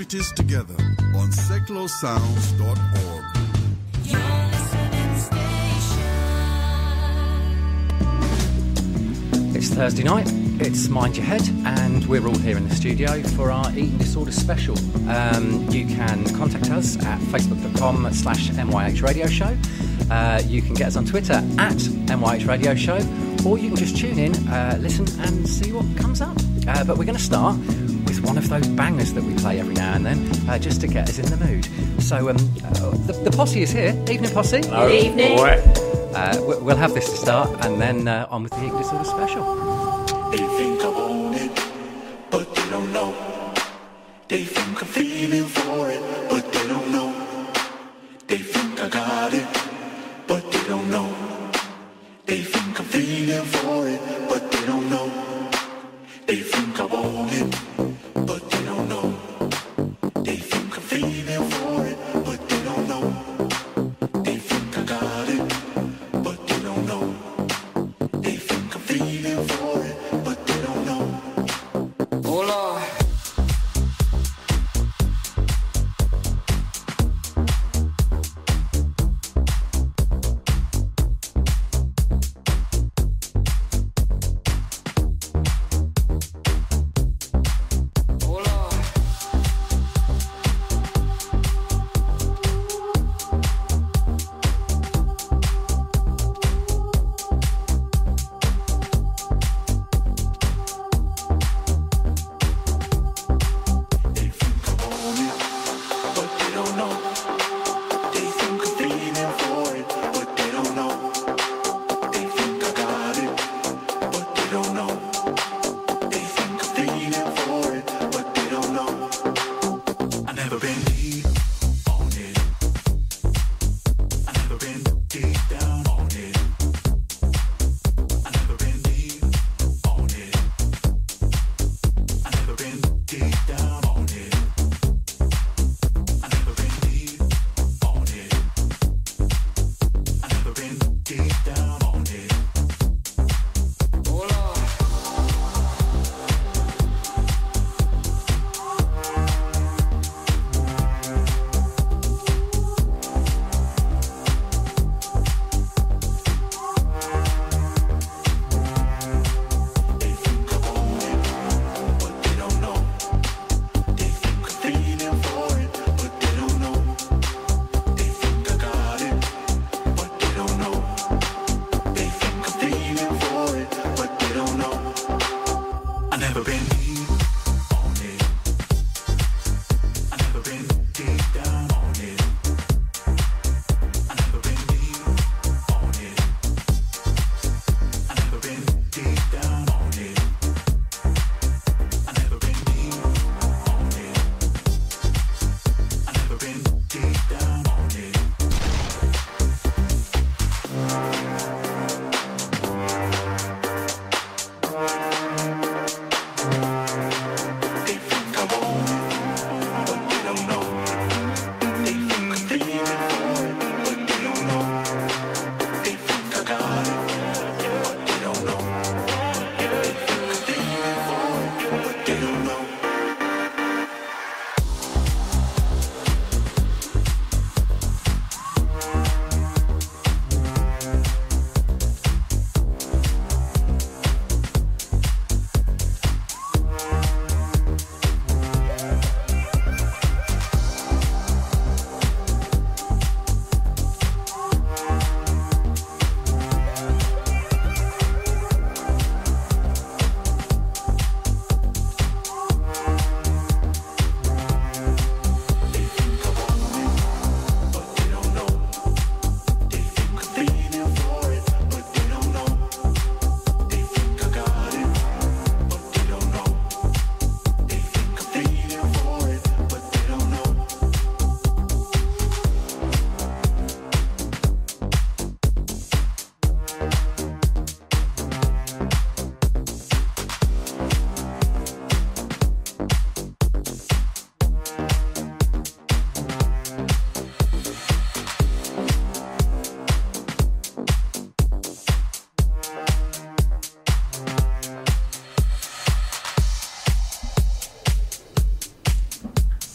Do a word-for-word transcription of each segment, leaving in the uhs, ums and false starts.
activities together on seclo sounds dot org. It's Thursday night, it's Mind Your Head, and we're all here in the studio for our Eating Disorder special. Um, you can contact us at facebook.com slash MYH Radio Show. Uh, you can get us on Twitter at M Y H Radio Show, or you can just tune in, uh, listen and see what comes up. Uh, but we're going to start with one of those bangers that we play every now and then, uh, just to get us in the mood. So um, uh, the, the posse is here. Evening, posse. Hello. Good evening. Uh, we'll have this to start, and then uh, on with the Eating Disorder special. They think I want it, but they don't know. They think I'm feeling for it, but they don't know. They think I got it, but they don't know. They think I'm feeling for it, but they don't know. They think I want it, but they don't know. They think I'm feeling for it, but they don't know. They think I got it, but they don't know. They think I'm feeling for it, but they don't know. Oh Lord.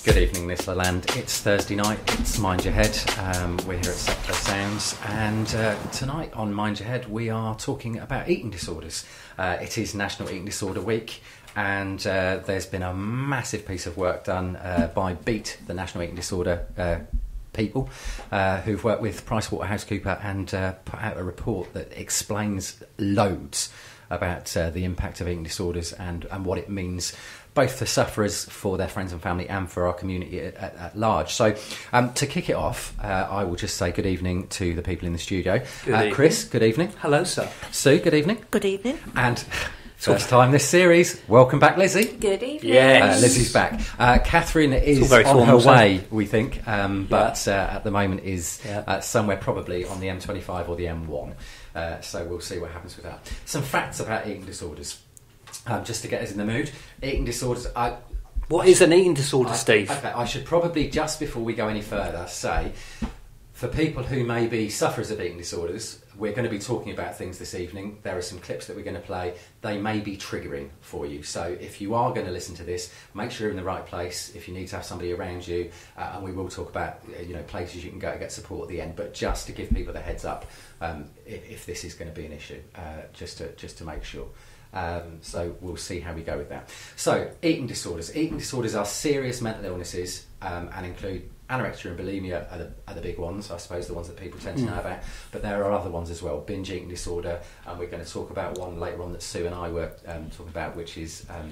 Good evening, Nisla Land. It's Thursday night. It's Mind Your Head. Um, we're here at Secular Sounds, and uh, tonight on Mind Your Head, we are talking about eating disorders. Uh, it is National Eating Disorder Week, and uh, there's been a massive piece of work done uh, by BEAT, the National Eating Disorder uh, people, uh, who've worked with PricewaterhouseCoopers and uh, put out a report that explains loads about uh, the impact of eating disorders and, and what it means both for sufferers, for their friends and family, and for our community at, at, at large. So um, to kick it off, uh, I will just say good evening to the people in the studio. Good uh, evening. Chris, good evening. Hello, sir. Sue, good evening. Good evening. And first time this series, welcome back, Lizzie. Good evening. Yes. Uh, Lizzie's back. Uh, Catherine is very on her formal, way, we think, um, but uh, at the moment is Yeah. uh, somewhere probably on the M twenty-five or the M one. Uh, so we'll see what happens with that. Some facts about eating disorders, um, just to get us in the mood. Eating disorders... I, What is an eating disorder, I, Steve? Okay, I should probably, just before we go any further, say, for people who may be sufferers of eating disorders, we're going to be talking about things this evening. There are some clips that we're going to play. They may be triggering for you. So if you are going to listen to this, make sure you're in the right place. If you need to have somebody around you, uh, and we will talk about uh, you know places you can go to get support at the end. But just to give people the heads up, um, if, if this is going to be an issue, uh, just to just to make sure. Um, so we'll see how we go with that. So eating disorders. Eating disorders are serious mental illnesses um, and include anorexia and bulimia are the, are the big ones, I suppose, the ones that people tend to Mm. know about. But there are other ones as well. Binge eating disorder, and we're going to talk about one later on that Sue and I were um, talking about, which is... Um,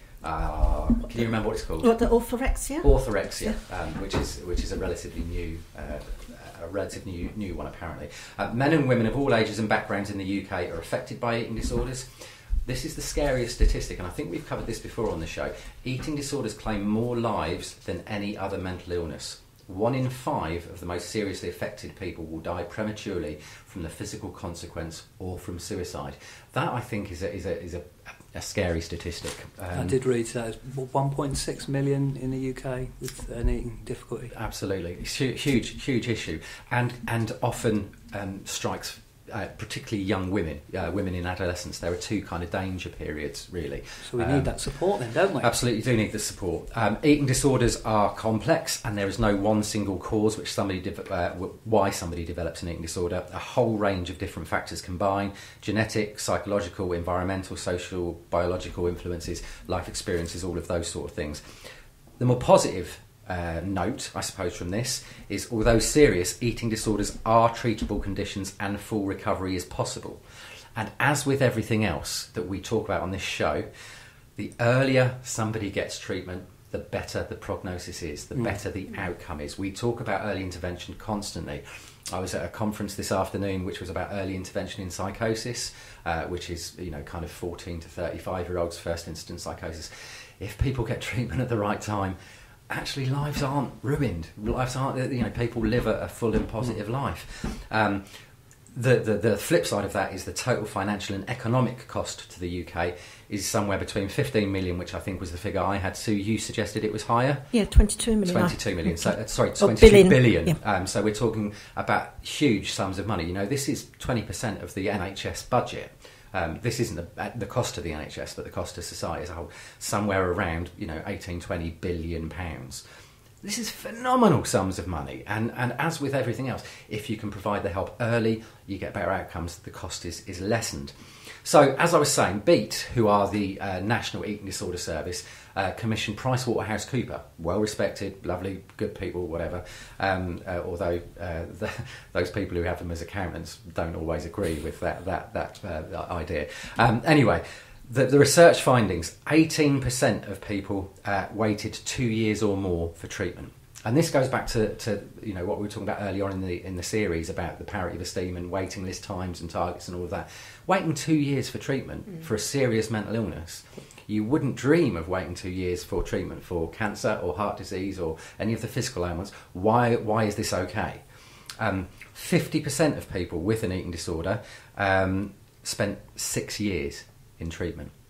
uh, can you remember what it's called? What, the orthorexia? Orthorexia, um, which is which is a relatively new, uh, a relatively new, new one apparently. Uh, men and women of all ages and backgrounds in the U K are affected by eating disorders. This is the scariest statistic, and I think we've covered this before on the show. Eating disorders claim more lives than any other mental illness. One in five of the most seriously affected people will die prematurely from the physical consequence or from suicide. That, I think, is a, is a, is a, a scary statistic. Um, I did read that. It's one point six million in the U K with an eating difficulty. Absolutely. It's a huge, huge issue, and, and often um, strikes... Uh, particularly young women, uh, women in adolescence. There are two kind of danger periods, really. So we Um, need that support then, don't we? Absolutely do need the support. Um, eating disorders are complex, and there is no one single cause which somebody de- uh, w- why somebody develops an eating disorder. A whole range of different factors combine: genetic, psychological, environmental, social, biological influences, life experiences, all of those sort of things. The more positive Uh, note, I suppose, from this is, although serious, eating disorders are treatable conditions and full recovery is possible. And as with everything else that we talk about on this show, the earlier somebody gets treatment, the better the prognosis is, the Mm. better the outcome is. We talk about early intervention constantly. I was at a conference this afternoon which was about early intervention in psychosis, uh, which is, you know, kind of fourteen to thirty-five year olds first instance psychosis. If people get treatment at the right time, actually lives aren't ruined. Lives aren't, you know, people live a, a full and positive life. Um, the, the the flip side of that is the total financial and economic cost to the U K is somewhere between fifteen million, which I think was the figure I had. Sue, you suggested it was higher? Yeah, twenty-two million. twenty-two million. So, uh, sorry, Or twenty-two billion, billion. yeah. Um, so we're talking about huge sums of money. You know, this is twenty percent of the N H S budget. Um, this isn't the, the cost of the N H S, but the cost of society as a whole, somewhere around, you know, eighteen, twenty billion pounds. This is phenomenal sums of money, and, and as with everything else, if you can provide the help early, you get better outcomes, the cost is, is lessened. So, as I was saying, BEAT, who are the uh, National Eating Disorder Service, uh, commissioned PricewaterhouseCoopers, well-respected, lovely, good people, whatever, um, uh, although uh, the, those people who have them as accountants don't always agree with that, that, that uh, idea. Um, anyway, the, the research findings, eighteen percent of people uh, waited two years or more for treatment. And this goes back to, to you know what we were talking about earlier on in the in the series about the parity of esteem and waiting list times and targets and all of that. Waiting two years for treatment mm. for a serious mental illness, you wouldn't dream of waiting two years for treatment for cancer or heart disease or any of the physical ailments. Why why is this okay? Um, fifty percent of people with an eating disorder um, spent six years in treatment.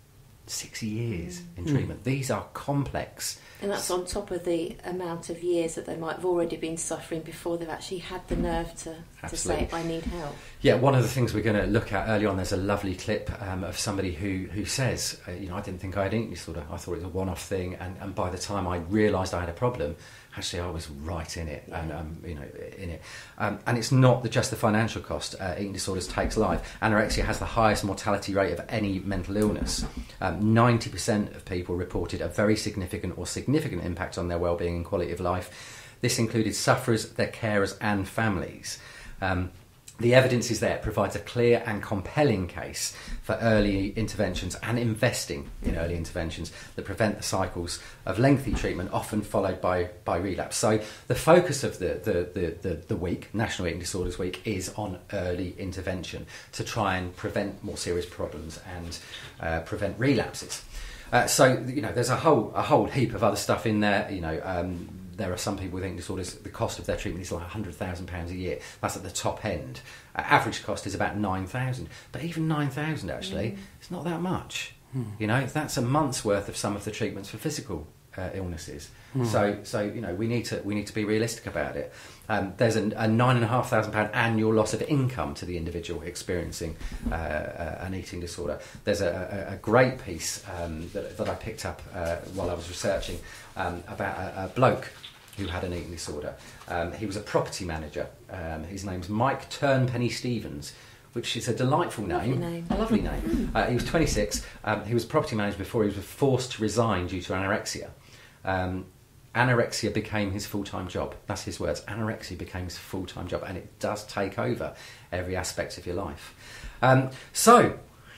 six years in treatment. These are complex. And that's on top of the amount of years that they might have already been suffering before they've actually had the nerve to, to say, I need help. Yeah, one of the things we're going to look at early on, there's a lovely clip um, of somebody who, who says, uh, you know, I didn't think I had eating disorder. I thought it was a one-off thing. And, and by the time I realised I had a problem, actually I was right in it, Yeah. and um, you know, in it. Um, and it's not the, just the financial cost. Uh, eating disorders takes life. Anorexia has the highest mortality rate of any mental illness. Um, ninety percent of people reported a very significant or significant impact on their well-being and quality of life. This included sufferers, their carers and families. Um, The evidence is there. It provides a clear and compelling case for early interventions and investing in early interventions that prevent the cycles of lengthy treatment, often followed by, by relapse. So the focus of the, the, the, the, the week, National Eating Disorders Week, is on early intervention to try and prevent more serious problems and uh, prevent relapses. Uh, so, you know, there's a whole a whole heap of other stuff in there, you know. Um, There are some people with eating disorders, the cost of their treatment is like one hundred thousand pounds a year. That's at the top end. Uh, average cost is about nine thousand pounds. But even nine thousand pounds, actually, mm. it's not that much. Mm. You know, that's a month's worth of some of the treatments for physical uh, illnesses. Mm. So, so you know, we need to we need to be realistic about it. Um, there's a, a nine and a half thousand pound annual loss of income to the individual experiencing uh, uh, an eating disorder. There's a, a, a great piece um, that, that I picked up uh, while I was researching um, about a, a bloke who had an eating disorder. Um, he was a property manager. Um, his name's Mike Turnpenny Stevens, which is a delightful name. Lovely name. A lovely name. Uh, he was twenty-six. Um, he was a property manager before he was forced to resign due to anorexia. Um, anorexia became his full-time job. That's his words. Anorexia became his full-time job, and it does take over every aspect of your life. Um, so,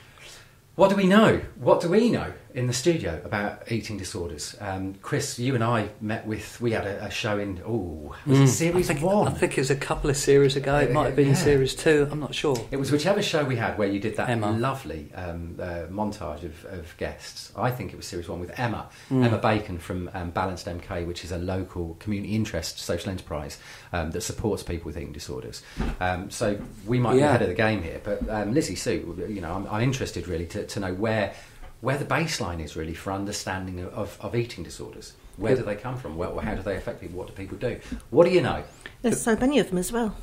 what do we know? What do we know in the studio about eating disorders? Um, Chris, you and I met with, we had a, a show in, oh, was Mm, it series I think, one? I think it was a couple of series ago. It might have been Yeah. series two. I'm not sure. It was whichever show we had where you did that Emma. lovely um, uh, montage of, of guests. I think it was series one with Emma, Mm. Emma Bacon from um, Balanced M K, which is a local community interest social enterprise um, that supports people with eating disorders. Um, so we might be Yeah. ahead of the game here, but um, Lizzie Sue, you know, I'm, I'm interested really to, to know where where the baseline is really for understanding of, of, of eating disorders. Where do they come from? Well, how do they affect people? What do people do? What do you know? There's so many of them as well.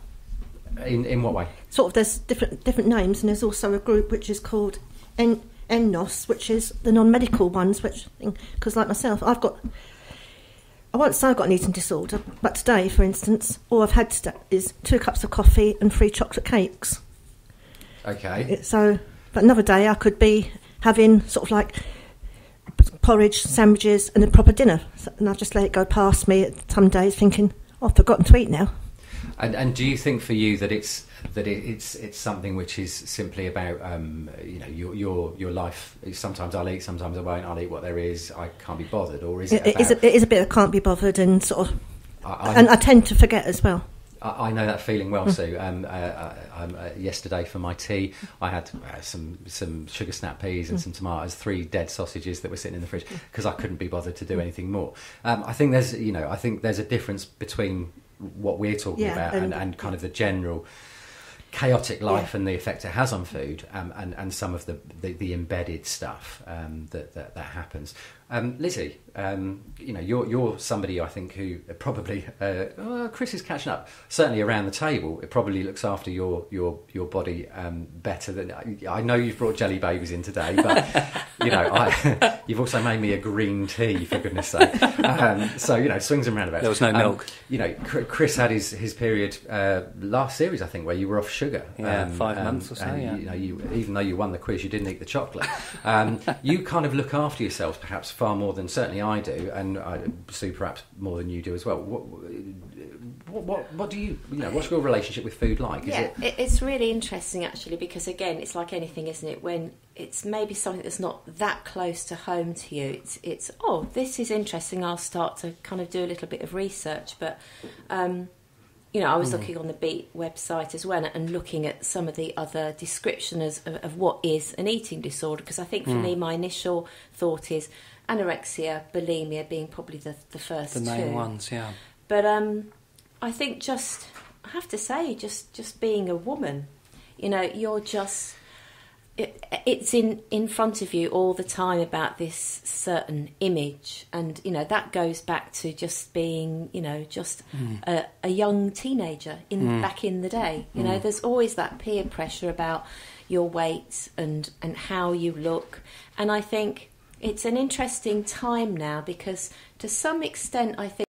In in what way? Sort of, there's different different names, and there's also a group which is called N- N N O S, which is the non-medical ones. Which, because like myself, I've got, I won't say I've got an eating disorder, but today, for instance, all I've had today is two cups of coffee and three chocolate cakes. Okay. It- So, but another day I could be having sort of like porridge, sandwiches, and a proper dinner, so, and I just let it go past me at some days, thinking, oh, I've forgotten to eat now. And, and do you think for you that it's that it, it's it's something which is simply about um, you know your your your life? Sometimes I'll eat, sometimes I won't. I'll eat what there is. I can't be bothered, or is it? It, it, is, about, a, it is a bit of can't be bothered, and sort of, I, I, and I tend to forget as well. I, I know that feeling well, Sue. Um, uh, uh, um, uh, yesterday for my tea, I had uh, some some sugar snap peas and Mm. some tomatoes, three dead sausages that were sitting in the fridge because I couldn't be bothered to do anything more. Um, I think there's you know I think there's a difference between what we're talking Yeah, about and, and- and kind of the general chaotic life Yeah. and the effect it has on food, um, and and some of the the, the embedded stuff um, that, that that happens. Um, Lizzie, um, you know you're you're somebody I think who probably uh, oh, Chris is catching up. Certainly around the table, it probably looks after your your your body um, better than I know. You've brought jelly babies in today, but you know I, you've also made me a green tea for goodness sake. Um, so you know swings and roundabouts. There was no Um, milk. You know, Chr- Chris had his, his period uh, last series, I think, where you were off sugar. Yeah, five months or so, and, yeah. You know, you, even though you won the quiz, you didn't eat the chocolate. Um, you kind of look after yourselves, perhaps far more than certainly I do, and I, Sue, perhaps more than you do as well. What, what, what, what do you, you know, what's your relationship with food like? Is Yeah, it? it, it's really interesting actually, because again, it's like anything, isn't it? When it's maybe something that's not that close to home to you, it's, it's oh, this is interesting. I'll start to kind of do a little bit of research. But um, you know, I was Mm. looking on the Beat website as well and looking at some of the other descriptions of, of what is an eating disorder. Because I think for Mm. me, my initial thought is anorexia, bulimia being probably the, the first The main two. ones, yeah. But um, I think just, I have to say, just, just being a woman, you know, you're just, it, it's in, in front of you all the time about this certain image, and you know that goes back to just being, you know, just mm. a, a young teenager in mm. back in the day. You mm. know, there's always that peer pressure about your weight and and how you look, and I think it's an interesting time now because to some extent I think